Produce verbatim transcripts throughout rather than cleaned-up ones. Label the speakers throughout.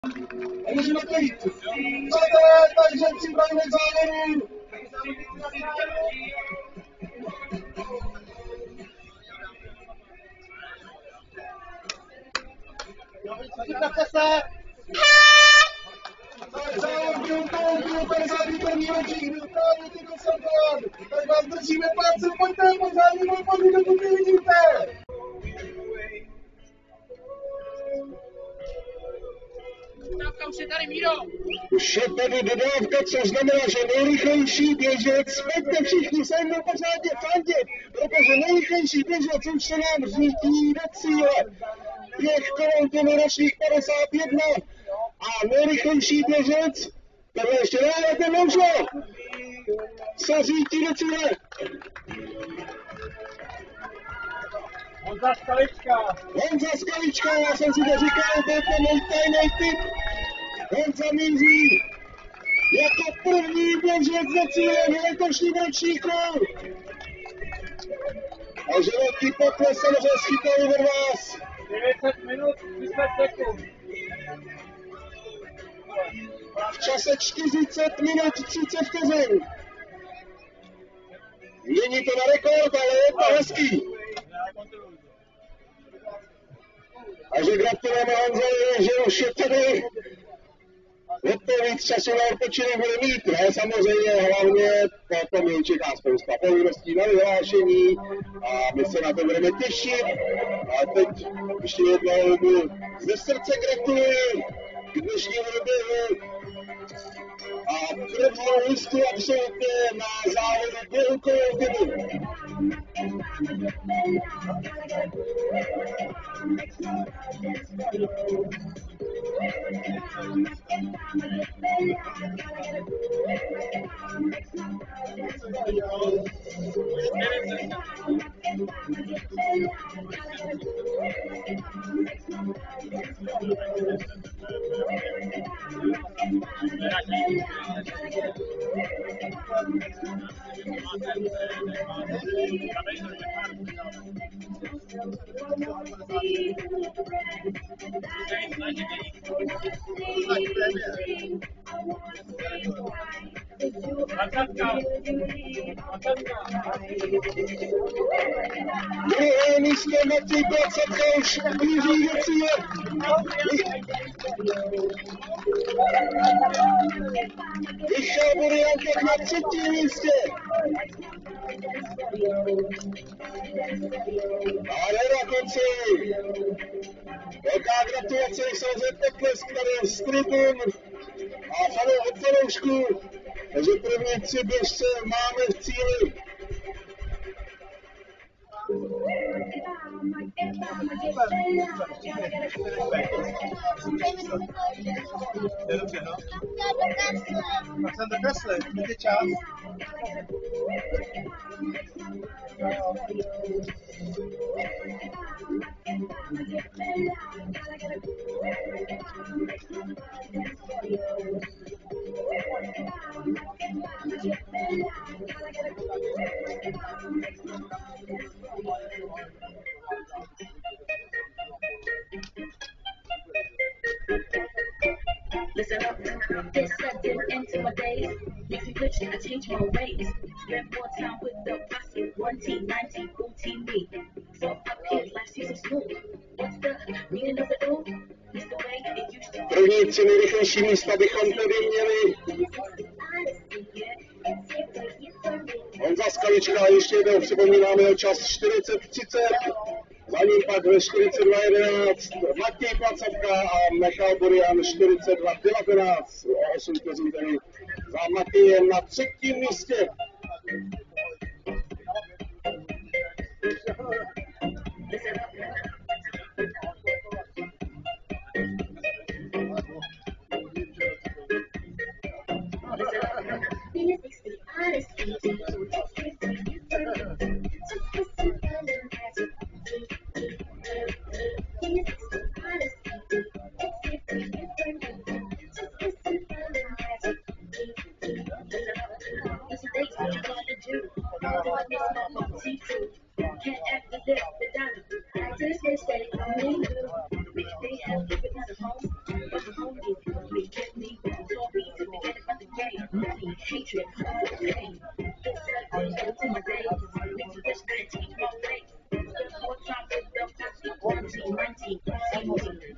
Speaker 1: A můžeme to jít. Co to je, takže připravíme k závěru. Připravte se. Tak závěr byl to, byl padesát první ročník, byl právě tyto Santan. Tak vám držíme palce, pojďte, pořádně můj podík, dokud nevidíte.
Speaker 2: Dodávka už je tady, Míro!
Speaker 1: Už je tady dodávka, což znamená, že nejrychlejší běžec, pojďte všichni sem do pořádně fandit, protože nejrychlejší běžec už se nám řítí do cíle. Běh kolem ročník padesát jedna a nejrychlejší běžec, tohle ještě dále, ten možno, se řítí do cíle.
Speaker 2: Honza Skalička!
Speaker 1: Honza Skalička, já jsem si to říkal, to je to můj tajný tip. Honza míří jako první běžec za cílem letošním ročníku. Takže velký pokles samozřejmě schytali od vás.
Speaker 2: devět set minut, třicet sekund.
Speaker 1: V čase čtyřicet minut třicet vteřin. Není to na rekord, ale je to hezký. Takže gratulujeme Honzovi, že už je tady. O to víc času na odpočinek bude mít, ne samozřejmě, hlavně potom je čeká spousta povinností na vyhlášení a my se na to budeme těšit. A teď ještě jednou ze srdce gratuluji k dnešnímu doběhu a první listu absolutně na závodu běhu kolem. Druhé místo Matěj Placatka už blíží do cíle. Michal Burianka na třetím místě. Ale na konci. Velká gratulace, samozřejmě potlesk tady z tribun a fanů od fanoušků. Takže první tři běžce máme v cíli.
Speaker 2: Je dobře, no? Tak jsem do kasle, teď je čas.
Speaker 3: Listen up, this second into my days makes me wish I change my ways. Spend more time with the posse, one team, nine team, cool team me. So up here, life seems so smooth. What's the meaning of it all? It's the way it used to be.
Speaker 1: První tři nejrychlejší místa bychom tedy měli. Honza Skalička, ještě jednou připomínám jeho čas čtyřicet třicet. Za ním pak ve čtyřicet dva jedenáct Matěj Placatka a Michal Burian čtyřicet dva devatenáct. O osm vteřin tedy za Matějem na třetím místě.
Speaker 3: hatred, pain. It's sudden into my days. Makes me wish I could change my ways. Spend more time with the posse. One, two, nineteen, seventeen.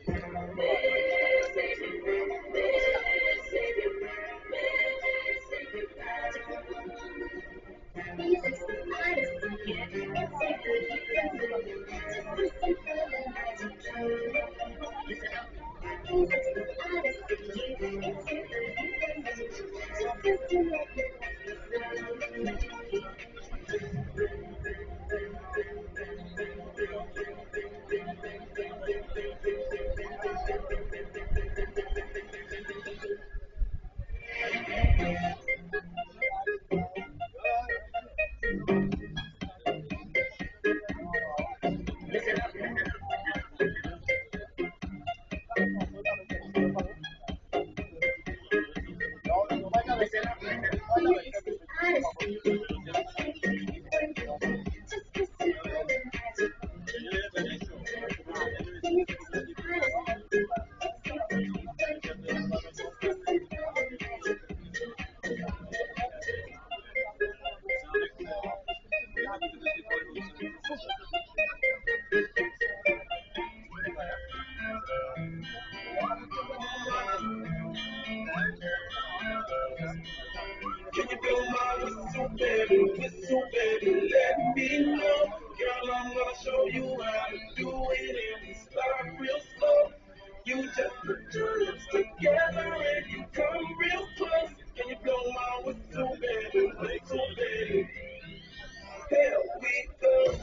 Speaker 4: Can you blow my whistle, baby? Whistle, baby, let me know. Girl, I'm gonna show you how to do it, and we start real slow. You just put your lips together and you come real close. Can you blow my whistle, baby? Whistle, baby. Here we go.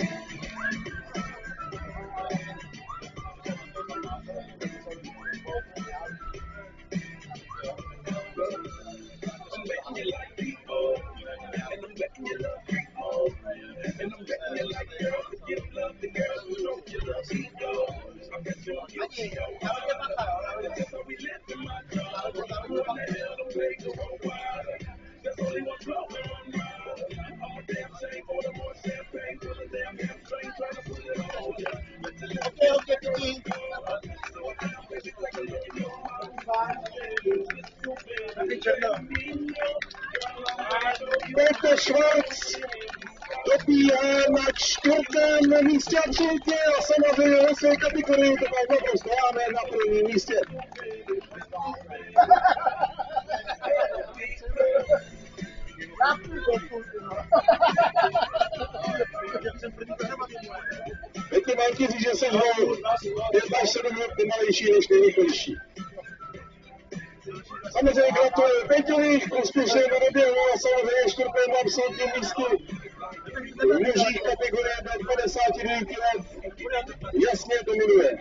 Speaker 4: I'm betting you like people, and I'm betting you love people, and I'm betting you like girls who give love to girls who don't give love people. I bet you'll give me a while. That's how we live in my club. Who in the hell don't play the whole wild? There's only one flow and one ride. I'm a damn shame for the more champagne, for the damn hamstring, trying to put it on ya. But the little girl get the key. So I am baby, like a little
Speaker 1: Petr Schwarz dobíhá na čtvrtém místě absolutně a samozřejmě ve své kategorii to pak naprosto máme na prvním místě. Petr Marky říct, že jsem ho pět až sedm minut pomalejší než nejrychlejší. Samozřejmě gratuluji Peťovi k úspěšnému doběhu a samozřejmě čtvrtému absolutním místu v mužích kategorie do padesáti devěti let jasně dominuje.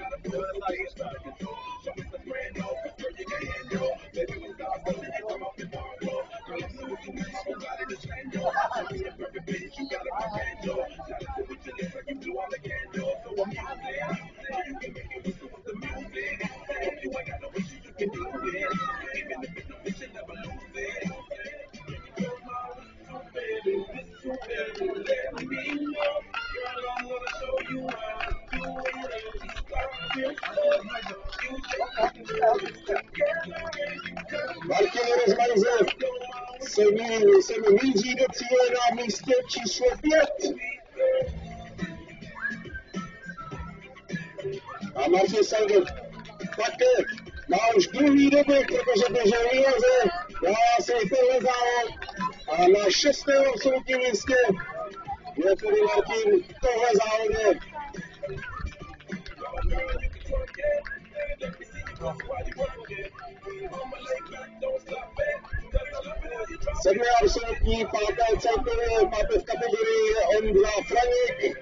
Speaker 1: Martin Rozmajzer se, mí, se mi míří do cíle na místě číslo pět. A Martin Sandok také má už druhý doběh, protože běžel výraze, dává se i tenhle závod. A na šestém absolutním místě je tedy Martin v tohle závodě. Sedmé absolutní, páté celkově, páté v kategorii Ondra Franěk.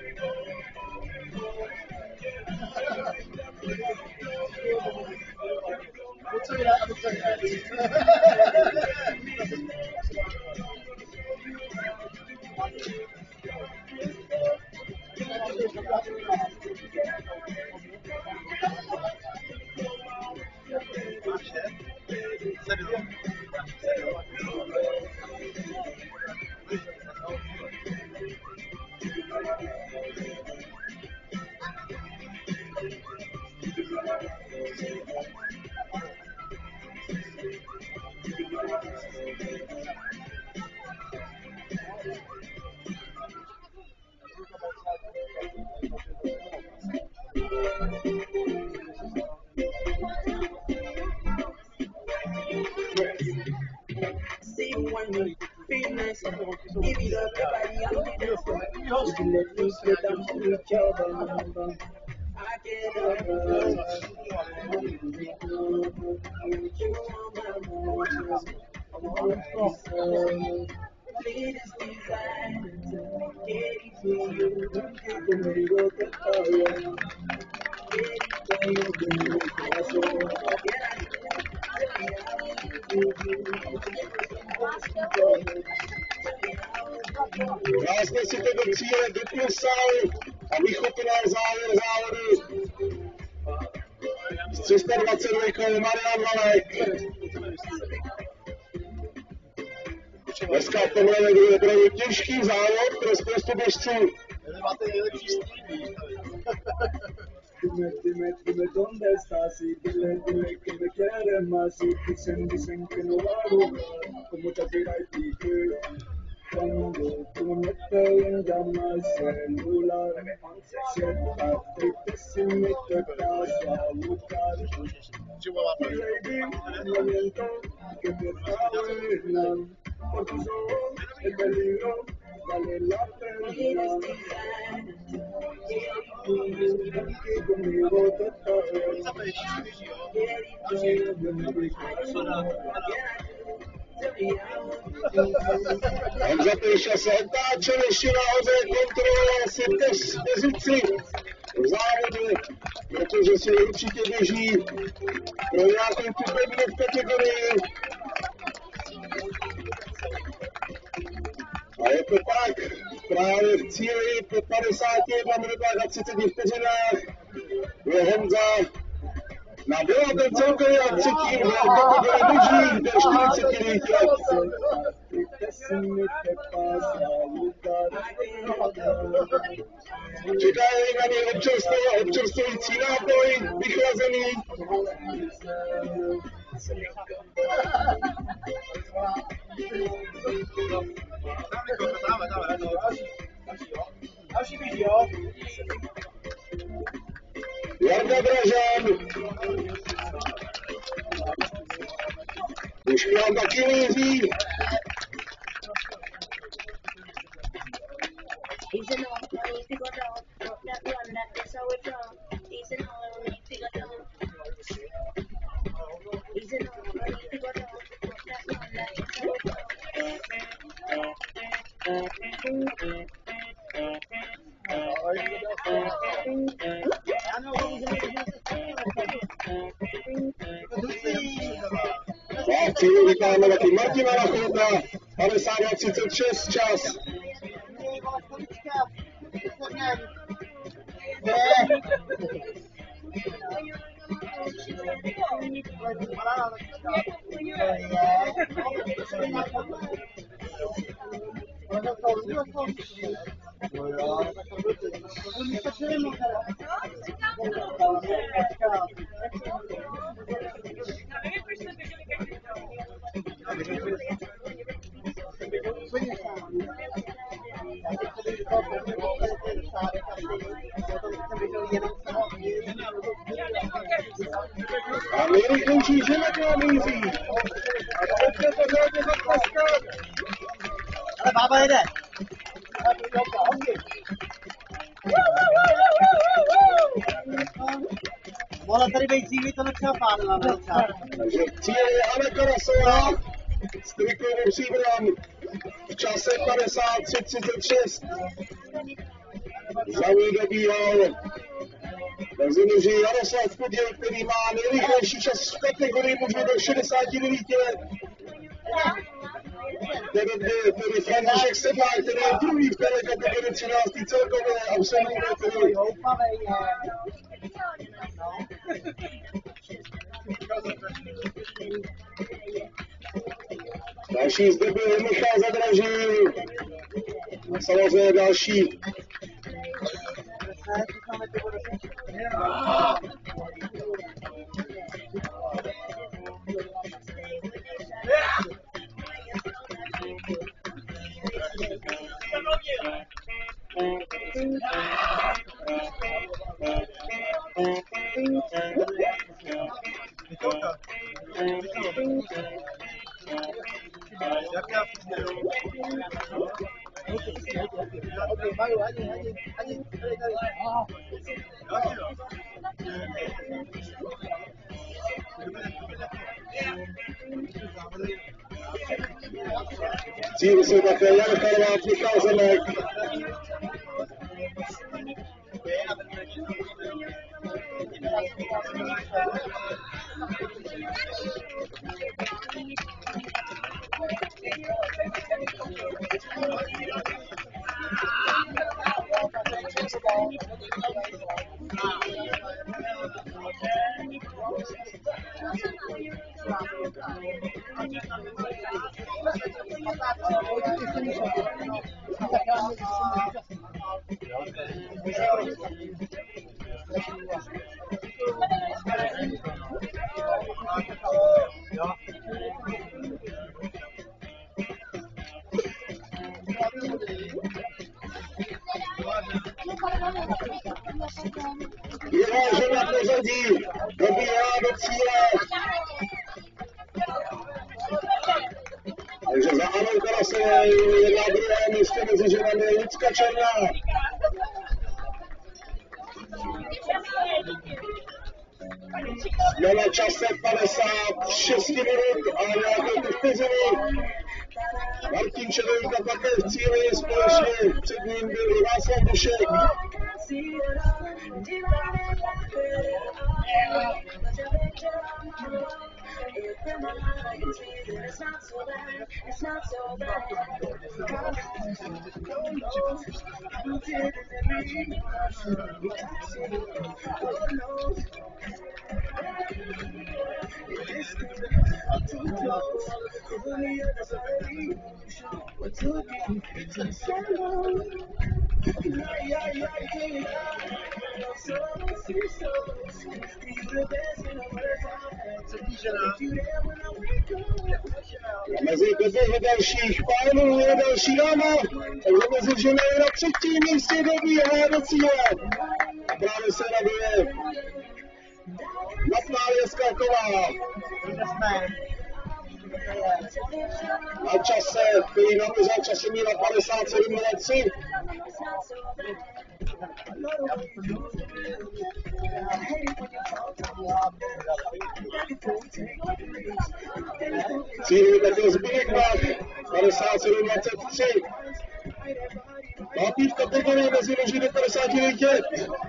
Speaker 5: See when you feel nice, give it up, everybody, I'm with it. Just let me sit down to each other. I get up, you are my emotions. I want to latest design, get it to you, give me your color.
Speaker 1: Krásně si to do cíle vyplusal a vychopinal závěr závodu. Z tři sta dvacet dva Marian Valek. Dneska v tomhle nebude opravdu těžký závod pro spoustu běžců.
Speaker 2: Máte nejlepší střílí.
Speaker 5: Dime, dime, dime dónde estás y dile, dile que me quieres más y dicen, dicen que no va a lograr como Shakira y Piqué. Cuando tú me te llamas celular, sientas triste si me te vas a buscar. Baby, no miento que me está buena, por tus ojos el peligro vale la pena. Conmigo te
Speaker 1: Honza Pejša se otáčel ještě nahoře, kontroloval si pozici v závodu, protože si určitě běží pro nějakou tu pevnou kategorii. A je to tak, právě v cíli po padesáti jedna minutách a třiceti vteřinách je Honza na devátém celkově a třetím v kategorii muží do čtyřicet devět let. Čekají na něj občerstvující nápoj, vychlazený.
Speaker 2: Dáme, dáme, dáme. Další video.
Speaker 1: Jarda Dražan. Už k nám taky míří.
Speaker 3: He's an all, no need to go down. Drop that one, that is how we draw. He's an all, no need to go down. He's an all, no need to go down. Drop that one, that is how we draw.
Speaker 1: A v cíli vytáhne taky Martina Lachota, padesát dva třicet šest čas. A nejrychlejší žena k nám míří. A opět to hledně zatleskat.
Speaker 2: Ale bába jede. Mohla tady být cíli, to nechtěla pánila.
Speaker 1: Takže cíl je Anna Karasová s trikovým příbram v čase padesát tři třicet šest. Za ní dobíhal mezi muži Jaroslav Podíl, který má nejrychlejší čas v kategorii mužů do šedesáti devíti let. Tedy, tedy František Sedlák, který je druhý v této kategorii třináctý celkově a absolvuje tedy. Další zde byl Michal Zadražil. Samozřejmě další.
Speaker 2: Jak já okay, Mario, ani, ani, ani, tady, tady. Další, no.
Speaker 1: Cíl jsou také Jan Karvát, Michal Zemek. Vyvážen na pozadí, dobíhá do cíle. Takže za Anou Karasovou je na druhém místě mezi ženami Lucka Černá. Jsme na čase padesát šest minut a nějakou tu vteřinu. Martin Červenka také v cíli, společně před ním byl Václav Dušek. Mezi dvou dalších pánů je další dáma, takže mezi ženou na třetím místě dobíhá do cíle. A právě se raduje Natálie Skalková. Na čase, který nabízel Časomíra padesát sedm nula tři. Cílí také Zbigněk Mák, padesát sedm dvacet tři. Pápí v kategorii mezi muži do padesáti devět let.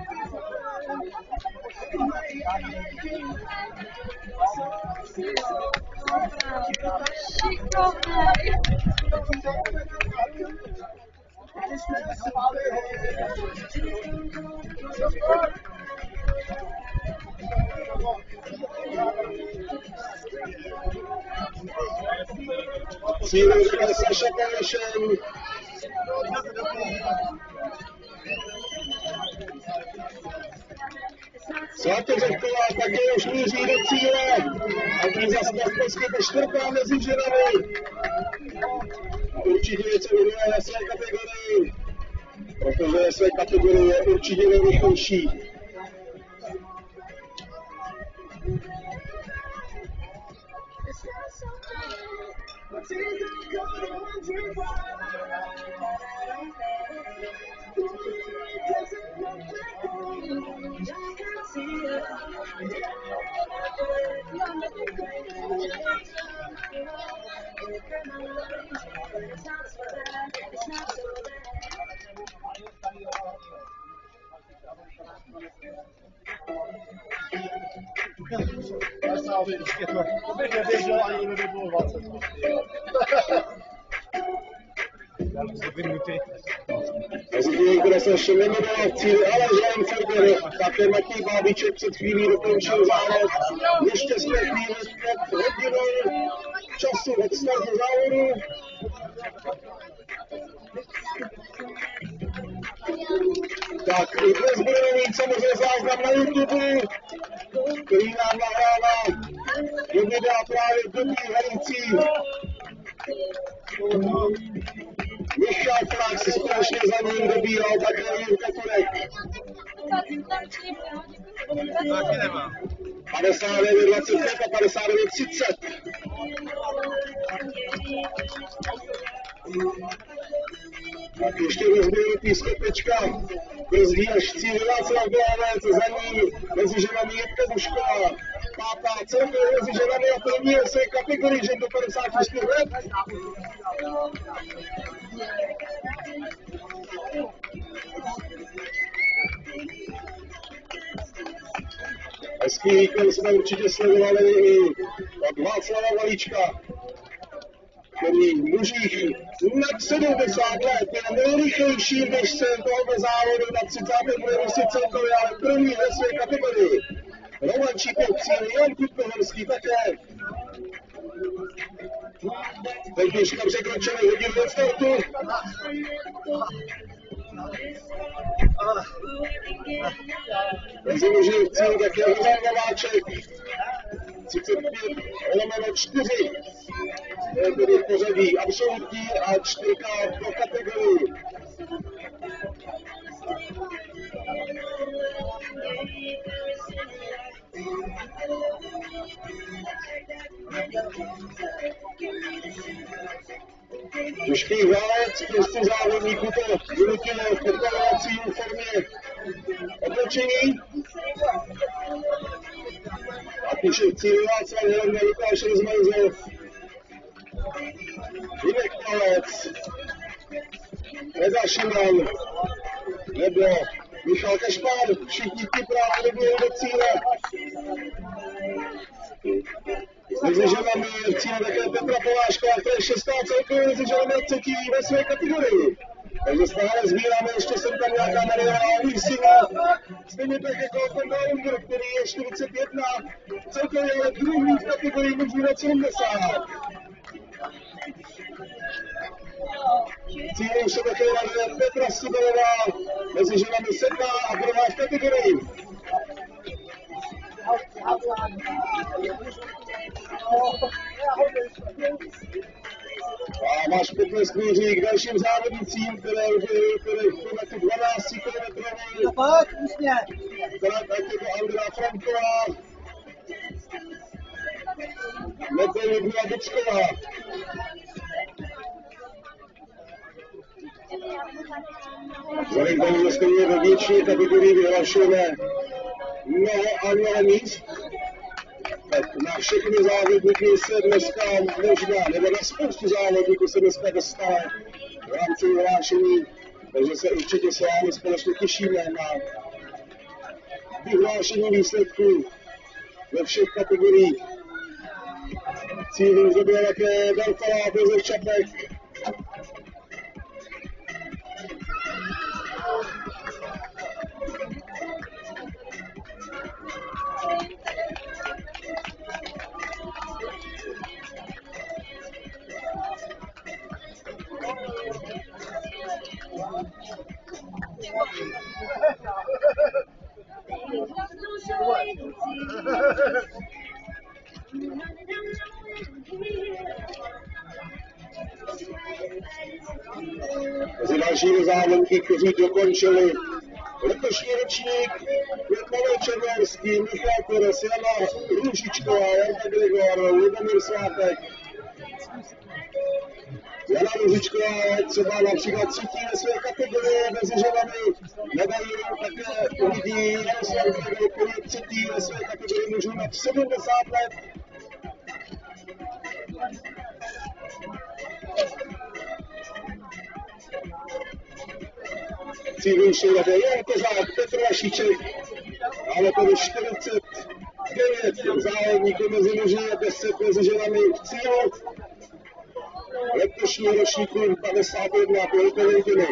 Speaker 1: Cílí také Saša Pavlešen. Svátek Řehková také už míří do cíle. A ten zase naspočkejte čtvrtá mezi ženami. A určitě něco vyhraje na své kategorii. Protože své kategorie je určitě nejrychlejší.
Speaker 2: To bych nevěděl, ani kdyby bylo dvacet.
Speaker 1: Mezi tím, kde se ještě nemenoval v cíli, ale Žán Ferber, také Matěj Bábiček před chvílí dokončil závod. Ještě jsme chvíli před hodinou času od startu závodu. Tak i dnes budeme mít samozřejmě záznam na YouTube, který nám nahrává do videa právě dobíhající Michal Flák si společně za ním dobíhal také Jirka Turek.
Speaker 2: Taky nemám.
Speaker 1: padesát devět dvacet pět a padesát devět třicet. Tak ještě rozběru pískotečka, brzdí až cíl Václav Bělavec, za ní mezi ženami Jitka Bušková, pátá celkově mezi ženami a první ve své kategorii žen do padesát čtyři let. Hezký výkon jsme určitě sledovali i od Václava Valíčka, který v mužích nad sedmdesát let je nejrychlejší běžcem tohoto závodu na třicáté místě celkově, ale první ve své kategorii. Roman Čípek cíl, Jan Kupkohorský také. Teď běžka překročili hodinu od startu. Mezi muži v cíli také Honza Nováček. třicet pět lomeno čtyři. To je tedy pořadí absolutní a čtyřka pro kategorii. Těžký válec prostě závodníků to vynutilo v podporovací formě otočení. A píše cíl Václav Helena, Lukáš Rozmajzov, Jinek Palec, Reza Šiman, nebo Michal Kašpar, všichni ti právě nebyli do cíle. Mezi ženami je v cíle také Petra Polášková, která je šestá celkově mezi ženami a třetí ve své kategorii. Takže stále sbíráme, ještě jsem tam nějaká Mariela Alisina, stejně tak jako ten Daunger, který je čtyřicet jedna, celkově ale druhý v kategorii mužů na sedmdesát. Cílem se také nažije Petra Sibelová, mezi ženami sedmá a druhá v kategorii. A máš pěkné skvěří k dalším závodnicím, které byly v kilometru dvanáct kilometrový. Která tak je to Andrea Franková, nebo Ludmila Bučková. Vzhledem k tomu, že stejně ve většině kategorii vyhlašujeme mnoho a mnoho míst, tak na všechny závodníky se dneska možná, nebo na spoustu závodníků se dneska dostane v rámci vyhlášení, takže se určitě s vámi společně těšíme na vyhlášení výsledků ve všech kategoriích. Cílem zde byla také Dalfalá, Josef Čapek. Mezi dalšími závodníky, kteří dokončili letošní ročník, je Pavel Černohorský, Michal Kores, Jana Růžičková, Jarda Gregor, Lubomír Svátek. Jana Růžičková je třeba například třetí ve své kategorii mezi ženami, medailu také uvidí Jaroslav Gregor, který je třetí ve své kategorii mužů nad sedmdesát let. Cílnější také Jan Kozák, Petr Vašíček, ale tedy čtyřicet devět závodníků mezi muži a deset mezi ženami v cílu. Letošního ročníku padesát jedna pro Valentiny.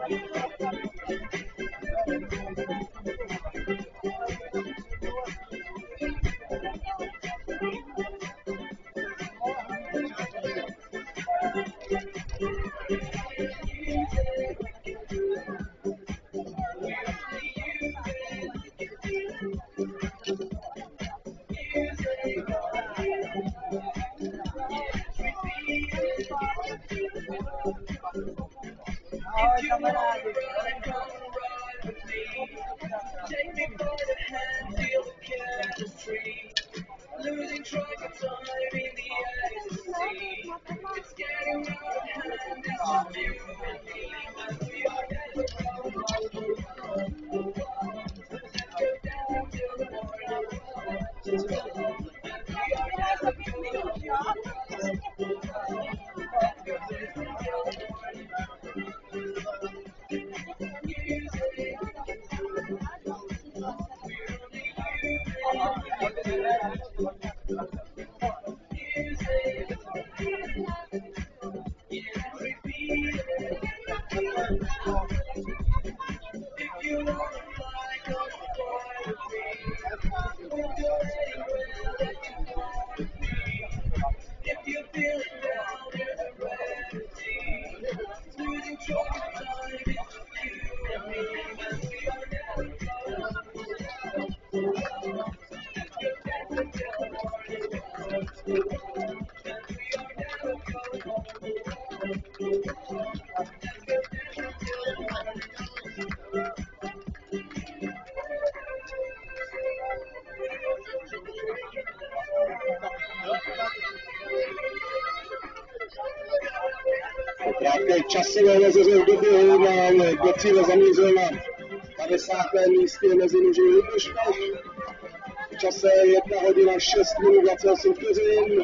Speaker 1: Po krátké časové mezeře v doběhu nám do cíle zamířil na padesátém místě mezi muži Libuškov. V čase jedna hodina šest minut dvacet osm vteřin.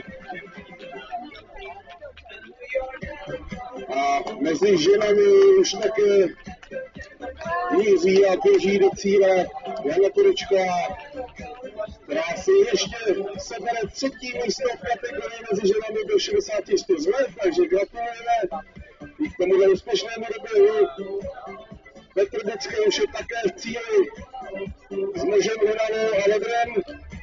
Speaker 1: A mezi ženami už také míří a běží do cíle Jana Turečková, která si ještě sebere třetí místo v kategorii mezi ženami do šedesáti čtyř let, takže gratulujeme i k tomuhle úspěšnému doběhu. Petr Becký už je také v cíli s mužem Renanou a Ledrem.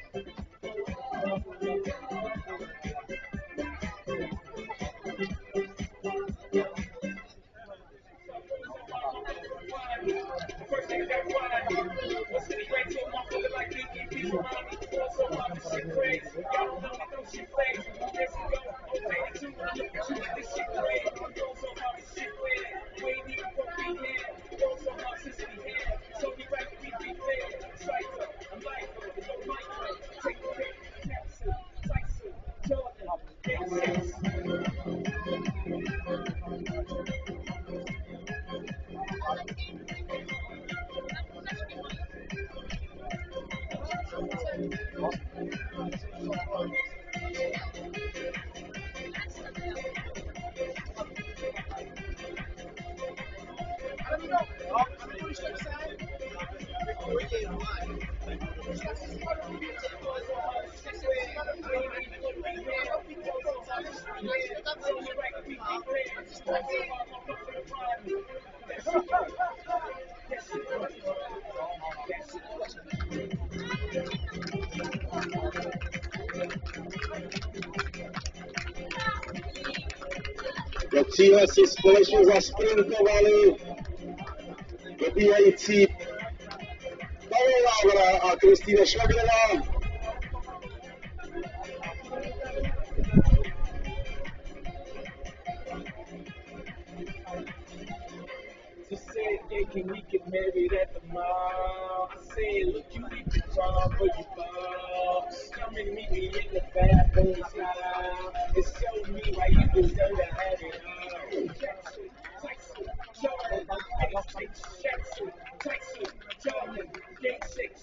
Speaker 1: Do cíle si společně zasprintovali dobíhající Pavel Vávra a Kristýna Švagrová.
Speaker 6: Can we get married at the mall? I said, look, you need to talk for you fall. Come and meet me in the bathroom style. And show me why you deserve to have it all. Jackson, Tyson, Jordan, game six. Jackson, Tyson, Jordan, game six.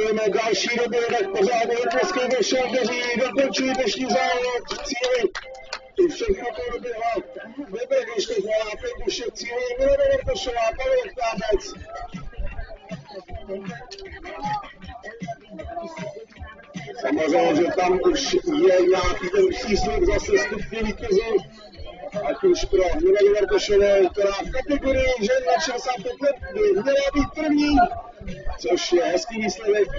Speaker 1: Gratulujeme další době, tak pořád Litvovský došel, kteří dokončili dnešní závod v cíli. I všechno to doběhla. Nebyl, když to zvládá pět už je v cíli. Milena Vrtošová, Pavel Ktábec. Samozřejmě, že tam už je nějaký ten příslip zase stupně vítězů. Ať už pro Milenu Vrtošovou, která v kategorii žen na šedesát pět let by měla být první, což je hezký výsledek.